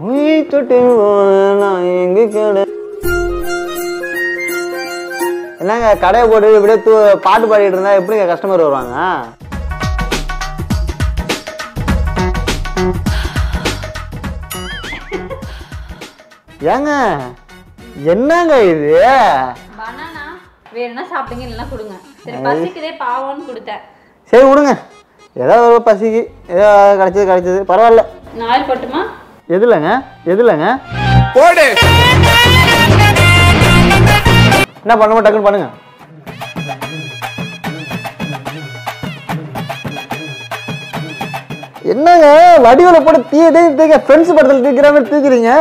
என்னங்க கடையை போட்டு இப்படியே பாட்டு பாடிட்டு இருந்தா எப்படிங்க கஸ்டமர் வருவாங்க? ஏங்க என்னங்க இது? பனானா வேணும்னா சாப்பிடுங்க, இல்லைன்னா கொடுங்க. சரி பசிக்குதே பாவம்னு கொடுத்தேன். சரி விடுங்க, ஏதாவது பசிக்கு ஏதோ கிடைச்சது பரவாயில்ல. நாள் போட்டுமா? எதுலங்க போடு. என்ன பண்ணுமா டக்குன்னு பண்ணுங்க. என்னங்க வடிவல போட்டு தீக்க ஃப்ரெண்ட்ஸ் படத்துல தீக்கிற மாதிரி தீக்கிறீங்க.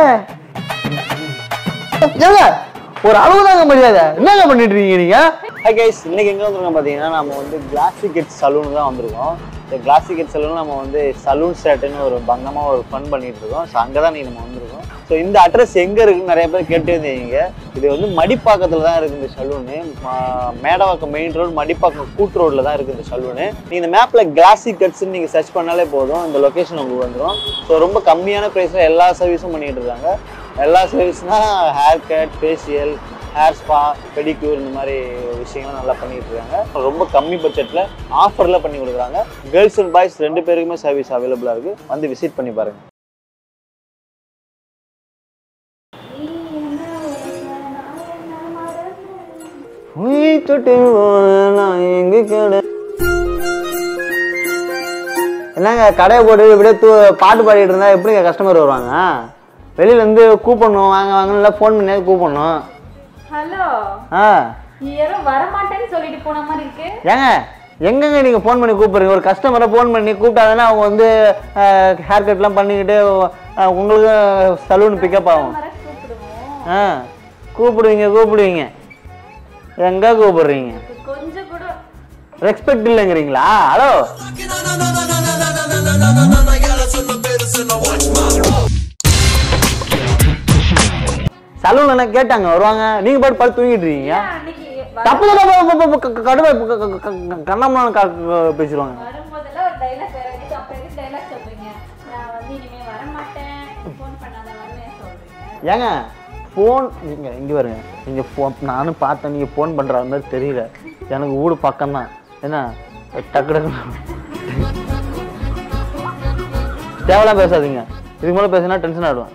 ஏங்க ஒரு அளவுதாங்க மரியாதை. என்னங்க பண்ணிட்டு இருக்கீங்க நீங்க? ஹாய் கைஸ், இன்னைக்கு எங்க வந்திருக்கோம் பாத்தீங்கன்னா நம்ம வந்து கிளாசிக் சலூன் தான் வந்திருக்கோம். இந்த கிளாசிக் சலூன் நம்ம வந்து சலூன் ஸ்டார்ட்னு ஒரு பங்கமா ஒரு ஃபன் பண்ணிட்டு இருக்கோம். ஸோ அங்கதான் நீங்க நம்ம வந்திருக்கோம். ஸோ இந்த அட்ரஸ் எங்க இருக்குன்னு நிறைய பேர் கேட்டு இருந்தீங்க. இது வந்து மடிப்பாக்கத்துல தான் இருக்கு இந்த saloon. Medavakkam main road Madipakkam கூட்டு ரோட்ல தான் இருக்கு இந்த சலூனு. நீங்க இந்த மேப்ல கிளாசிக் கட்ஸ்ன்னு நீங்க சர்ச் பண்ணாலே போதும், இந்த லொகேஷன் உங்களுக்கு வந்துடும். ஸோ ரொம்ப கம்மியான பிரைஸ்ல எல்லா சர்வீஸும் பண்ணிட்டு இருக்காங்க. எல்லா சர்வீஸ்னா hair cut, facial, hair spa, pedicure, இந்த மாதிரி விஷயங்கள்லாம் நல்லா பண்ணிட்டு இருக்காங்க. ரொம்ப கம்மி பட்ஜெட்ல ஆஃபர்ல பண்ணி கொடுக்குறாங்க. கேர்ள்ஸ் அண்ட் பாய்ஸ் ரெண்டு பேருக்குமே சர்வீஸ் அவைலபிளா இருக்கு. வந்து விசிட் பண்ணி பாருங்க. என்னங்க கடையை போட்டு இப்படியே பாட்டு பாடிட்டு இருந்தா எப்படிங்க கஸ்டமர் வருவாங்க? வெளியில இருந்து கூப்பிடணும், வாங்க வாங்கன்னு ஃபோன் பண்ணி கூப்பிடணும். ஹலோ, யாரோ வர மாட்டேன்னு சொல்லிட்டு போன மாதிரி இருக்கு. ஏங்க எங்கங்க நீங்க ஃபோன் பண்ணி கூப்பிடுறீங்க? ஒரு கஸ்டமரை ஃபோன் பண்ணி கூப்பிட்டாதானே அவங்க வந்து ஹேர் கட்லாம் பண்ணிக்கிட்டு உங்களுக்கு சலூன் பிக்கப் ஆகும். கூப்பிடுவீங்க எங்க கூப்பிடுறீங்க? கொஞ்சம் கூட ரெஸ்பெக்ட் இல்லைங்கிறீங்களா? ஹலோ, சலூன்ல கேட்டாங்க வருவாங்க, நீங்க பாட்டு படுத்து தூங்கிட்டு இருக்கீங்க. தப்பு கண்ணம்மா பேசிடுவாங்க. ஏங்க ஃபோன் இங்கே வருங்க, நீங்கள் ஃபோன் நானும் பார்த்தேன், நீங்கள் ஃபோன் பண்ணுற மாதிரி தெரியல. எனக்கு வீடு பக்கம்தான். என்ன டக்கு தேவையெல்லாம் பேசாதீங்க. இதுக்கு மேலே பேசினா டென்ஷன் ஆகிடுவேன்.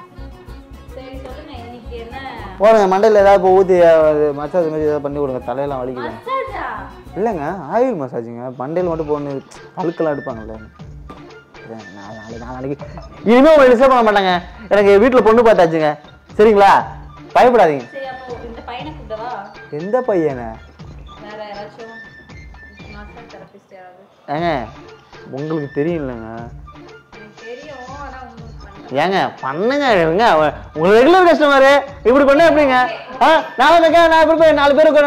போடுங்க மண்டையில் ஏதாவது ஊற்றி மசாஜ் மாதிரி ஏதாவது பண்ணி கொடுங்க. தலையெல்லாம் வலிக்குது. இல்லைங்க ஆயில் மசாஜுங்க, மண்டையில் மட்டும் போடணும். அழுக்கெல்லாம் எடுப்பாங்கல்ல. நாளைக்கு இனிமேல் உங்களை டிஸ்டர்ப் பண்ண மாட்டாங்க. எனக்கு வீட்டில் பொண்ணு பார்த்தாச்சுங்க, சரிங்களா? பயப்படாதீங்க. எந்த பையனை? ஏங்க உங்களுக்கு தெரியும் இல்லைங்க. ஏங்க பண்ணுங்க, உங்க ரெகுலர் கஸ்டமரு இப்படி பண்ண எப்படிங்க? நான் இப்படி போய் 4 பேருக்கு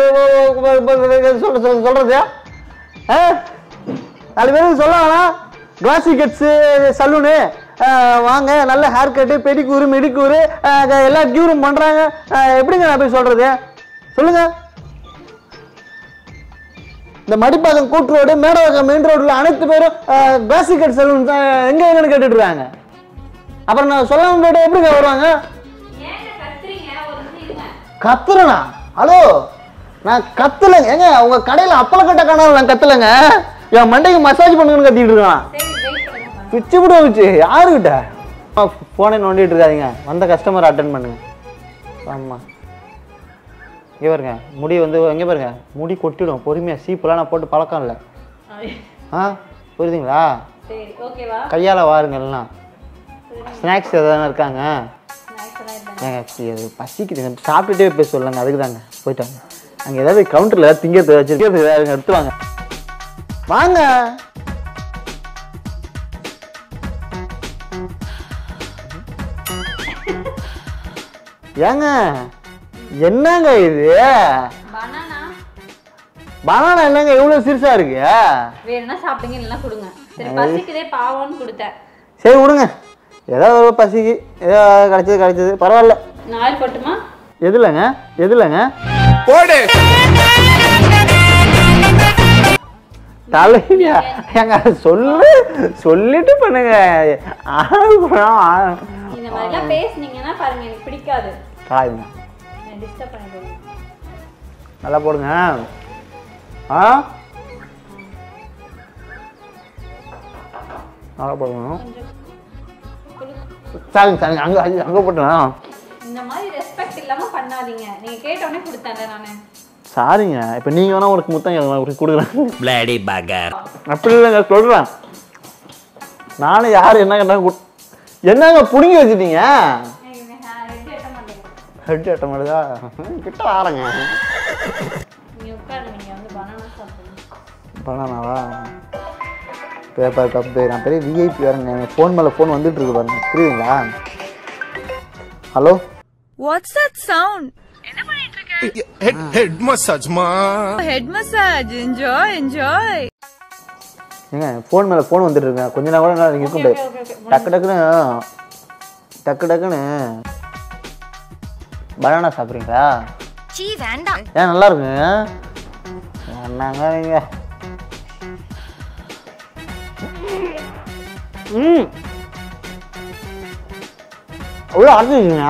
சொல்றது, 4 பேருக்கு சொல்ல வேணாம். கிளாசிக் கட்ஸ் சலூனு வாங்க, நல்ல ஹேர் கட்டு, பெடிக்கூரு, மெடிக்கூரு எல்லா கியூரும் பண்றாங்க. எப்படிங்க நான் போய் சொல்றது? சொல்லுங்க. இந்த மடிப்பாக்கம் கூட்டு ரோடு, மேடவாக்கம் மெயின் ரோடுல அனைத்து பேரும் கிளாசிக் கட் சலூன் எங்கன்னு கேட்டுட்டு இருக்காங்க. அப்புறம் நான் சொல்ல முடியாது, எப்படிங்க வருவாங்க? கத்துறனா? ஹலோ, நான் கத்துலங்க. ஏங்க உங்க கடையில அப்பள கட்ட காணாலும் நான் கத்துலங்க. என் மண்டைக்கு மசாஜ் பண்ணுங்கன்னு கத்திட்டு இருக்கான். பிச்சு விட வச்சு யாருக்கிட்ட போனே நோண்டிட்டு இருக்காதீங்க. வந்த கஸ்டமர் அட்டன் பண்ணுங்க. ஆமா, இங்கே பாருங்க முடி வந்து எங்கே பாருங்க முடி கொட்டிடும். பொறுமையா, சீப்பெல்லாம் நான் போட்டு பழக்கம் இல்லை. புரியுதுங்களா? கையால் வாருங்க. எல்லாம் ஸ்நாக்ஸ் எதாவது இருக்காங்க? ஏங்க பசிக்குதுங்க, சாப்பிட்டுட்டே போய் சொல்லுங்க. அதுக்கு தாங்க போயிட்டாங்க. அங்கே ஏதாவது கவுண்டரில் ஏதாவது திங்கிறது வச்சுருக்கேன், எடுத்து வாங்க. வாங்க. ஏங்க என்னங்க இது? பனானா என்னங்க இவ்வளவு சிறுசா இருக்கு? வேணும்னா சாப்பிடுங்க, இல்லைன்னா கொடுங்க. சரி பசிக்குதே பாவம்னு கொடுத்தேன். சரி விடுங்க, ஏதாவது பசிக்கு ஏதோ கிடைச்சது பரவாயில்ல. நாள் போட்டுமா? எதுலங்க போடு. தலைவியா ஏங்க சொல்லிட்டு பண்ணுங்க. இந்த மாதிரிலாம் பேசுனீங்கன்னா பாருங்க எனக்கு பிடிக்காது. காய்ங்க நான் டிஸ்டர்ப் பண்ணிடுவேன். நல்லா போடுங்க. ஆ நல்லா போடுங்க. சாரிங்க சாரிங்க அங்கே போட்டுலாம். இந்த மாதிரி ரெஸ்பெக்ட் இல்லாமல் பண்ணாதீங்க. நீங்கள் கேட்டோடனே கொடுத்தேன்ல நான். சாரிங்க. இப்போ நீங்கள் வேணா உனக்கு முத்தம் கொடுக்குறேன். Bloody bugger. அப்படி இல்லைங்க சொல்கிறேன். நானும் யார் என்ன கேட்டாங்க என்னங்க பிடுங்கி வச்சுட்டீங்க? ஹெட் எட்ட மாட்டேதா? கிட்ட வாரங்க. பனானாவா? Paper cup. நான் பெரிய விஐபி வரேங்க. ஃபோன் மேலே ஃபோன் வந்துட்டு இருக்கு பாருங்க. புரியுதுங்களா? ஹலோ. What's that sound? என்ன பண்ணிட்டு இருக்க? ஹெட் மசாஜ்மா. Head massage. enjoy. ஏங்க ஃபோன் மேலே ஃபோன் வந்துட்டு இருக்கேன். கொஞ்ச நேரம் கூட நீங்கள் இருக்க முடியாது. டக்குன்னு பனானா சாப்பிட்றீங்களா? சீ வேண்டாம். ஏன் நல்லா இருக்குங்க. என்னங்க நீங்க? அவ்வளோ அரைச்சிருக்கீங்க.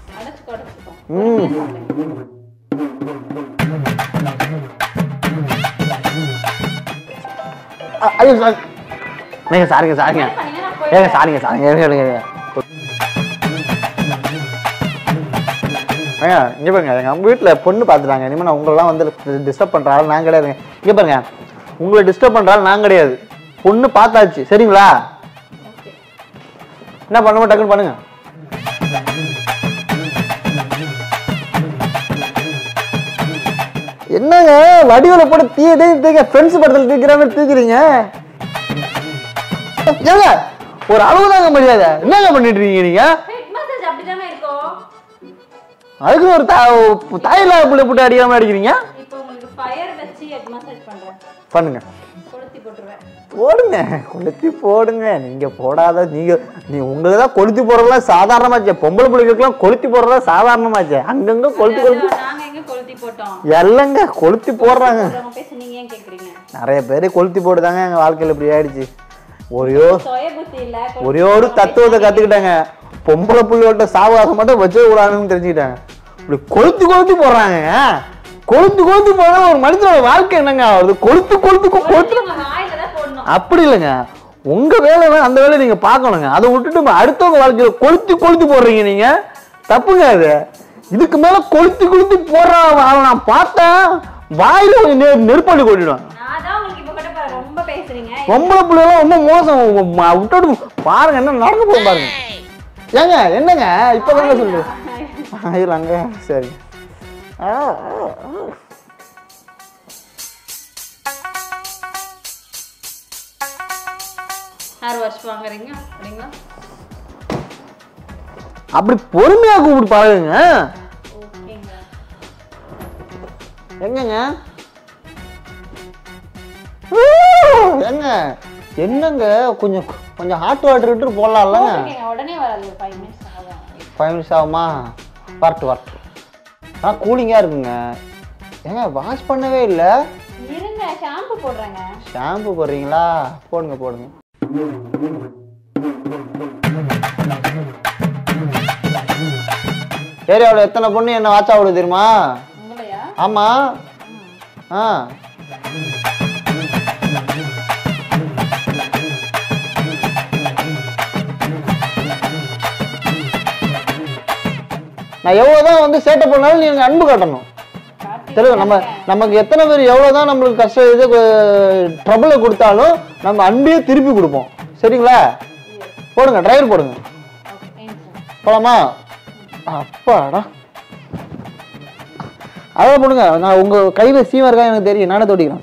ஐயோ சார். நீங்கள் சாரிங்க. ஏங்க சாரிங்க. ஏங்க இங்கே பாருங்க. எங்கள் வீட்டில் பொண்ணு பார்த்துட்டாங்க. இனிமேல் நான் உங்களெலாம் வந்து டிஸ்டர்ப் பண்ணுற ஆள் நான் கிடையாதுங்க. இங்கே பாருங்க, உங்களை டிஸ்டர்ப் பண்ணுற ஆள் நான் கிடையாது. பொண்ணு பார்த்தாச்சு சரிங்களா? என்ன பண்ணுவோம் டக்குன்னு பண்ணுங்க. என்னங்க வடிவல போட்டு தீக்க ஃப்ரெண்ட்ஸ் படத்தில் தீக்கிற மாதிரி தீக்கிறீங்க. ஏங்க ஒரு அளவு தாங்க மரியாதை. என்னங்க பண்ணிட்டு இருக்கீங்க நீங்க? அதுக்கு ஒரு தாயில புள்ள போட்டு அடிக்காம அடிக்கிறீங்க. பண்ணுங்க. கொளுத்தி போடுங்க. நீங்க போடாத நீ உங்களுக்கு தான் கொளுத்தி போடுறதுலாம் சாதாரணமாச்சு. பொம்பளை பிள்ளைகளுக்குலாம் கொளுத்தி போடுறதா சாதாரணமாச்சு. அங்கங்க கொளுத்தி எல்லாங்க கொளுத்தி போடுறாங்க. நிறைய பேர் கொளுத்தி போடுதாங்க. எங்க வாழ்க்கையில இப்படி ஆயிடுச்சு. ஒரே ஒரு தத்துவத்தை கத்துக்கிட்டாங்க. பொம்பளை புள்ளியோட சாவகாசம் மட்டும் வச்சே கூடாதுன்னு தெரிஞ்சுக்கிட்டாங்க. இப்படி கொளுத்தி போடுறாங்க. கொளுத்து போனா ஒரு மனிதனோட வாழ்க்கை என்னங்க ஆகுது? கொளுத்து அப்படி இல்லைங்க. உங்க வேலை அந்த வேலையை நீங்க பார்க்கணுங்க. அதை விட்டுட்டு அடுத்தவங்க வாழ்க்கையில கொளுத்தி போடுறீங்க நீங்க. தப்புங்க அது. இதுக்கு மேல கொளுத்தி போடுற நான் பார்த்தேன் வாயில நெருப்பாளி கொட்டிடுவேன். பொம்பளை பிள்ளைலாம் ரொம்ப மோசம். விட்டுட்டு பாருங்க என்ன நடந்து போக பாருங்க. ஏங்க என்னங்க இப்பதாங்க சொல்லு ஆயிரங்க. சரி அப்படி பொறுமையா கூப்பிட்டு பாருங்க. எங்கங்க என்னங்க கொஞ்சம் ஹாட் வாட்டர் விட்டு போடலாம்ல. உடனே வராது. 5 minutes ஆகுமா? வரட்டு. கூலிங்கா இருக்குங்க. ஏங்க வாஷ் பண்ணவே இல்லை. இருங்க ஷாம்பு போடுறேங்க. ஷாம்பு போடுறீங்களா? போடுங்க. ஏரியாவில் எத்தனை பொண்ணு என்ன வாட்சா விடுது தெரியுமா? ஆமா. நான் எவ்வளவுதான் வந்து சேட்டை பண்ணாலும் நீங்க அன்பு காட்டணும். தெரியும் நமக்கு எத்தனை பேர் எவ்வளவுதான் நம்மளுக்கு கஷ்டம் இது ட்ரபிளை கொடுத்தாலும் நம்ம அன்பையே திருப்பி கொடுப்போம். சரிங்களா? போடுங்க. டிரைவர் போடுங்க. போலாமா? அப்பாடா அதான் போடுங்க. நான் உங்க கையில சீமா இருக்கா எனக்கு தெரியும். நானே தோட்டிக்கிறேன்.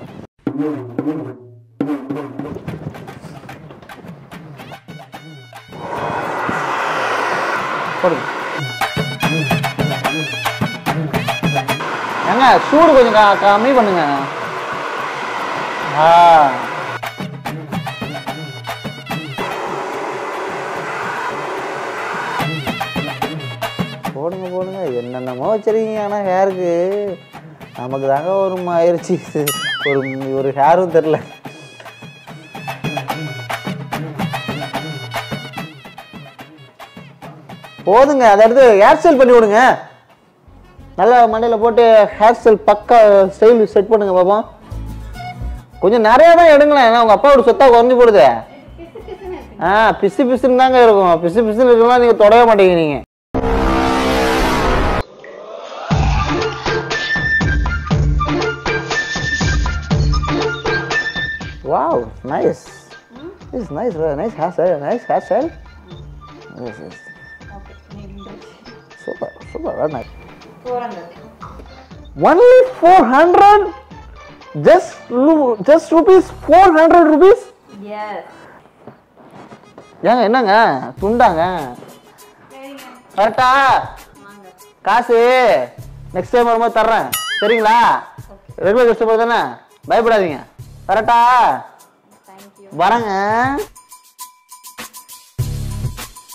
போடுங்க. ஏங்க சூடு கொஞ்சம் கம்மி பண்ணுங்க. போடுங்க. என்னென்னமோ வச்சிருக்கீங்க. ஆனால் ஹேருக்கு நமக்கு தாங்க ஒரு ஆயிடுச்சு. ஒரு ஹேரும் தெரில. போதுங்க அதை எடுத்து ஹேர் ஸ்டைல் பண்ணி விடுங்க நல்லா மண்டையில் போட்டு ஹேர் ஸ்டைல் பக்கா ஸ்டைல் செட் பண்ணுங்க பாப்போம் கொஞ்சம் நிறையா தான் எடுங்களேன் ஏன்னா உங்கள் அப்பாவோட சொத்தா குறைஞ்சி போடுது பிசு பிசுன்னு தாங்க இருக்கும் பிசு பிசுன்னு இருக்கலாம் நீங்கள் தொடவே மாட்டீங்க நீங்கள் Wow, nice. This is nice, nice hairstyle. Yes, yes. Super, very nice. 400. Only 400? Just rupees 400 rupees? Yes. ஏங்க என்னங்க துண்டாங்க கரெக்டா காசு நெக்ஸ்ட் டைம் வரும்போது தர்றேன் சரிங்களா ரெகுலர் கஸ்டமர் தானே பயப்படாதீங்க கரெக்டா வரேங்க